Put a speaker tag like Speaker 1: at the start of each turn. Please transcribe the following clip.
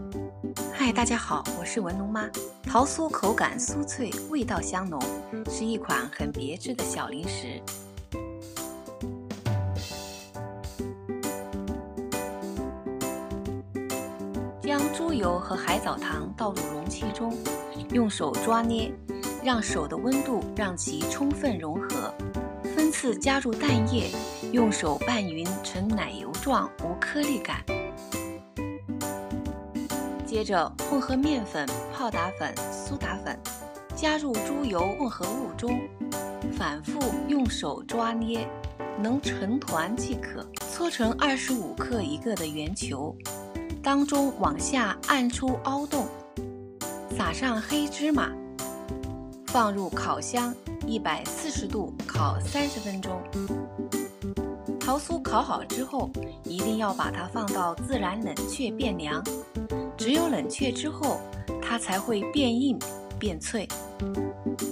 Speaker 1: 嗨，大家好，我是文龙妈。桃酥口感酥脆，味道香浓，是一款很别致的小零食。将猪油和海藻糖倒入容器中，用手抓捏，让手的温度让其充分融合。分次加入蛋液，用手拌匀成奶油状，无颗粒感。接着混合面粉、泡打粉、苏打粉，加入猪油混合物中，反复用手抓捏，能成团即可。搓成25克一个的圆球，当中往下按出凹洞，撒上黑芝麻，放入烤箱140度烤30分钟。桃酥烤好之后，一定要把它放到自然冷却变凉。只有冷却之后，它才会变硬变脆。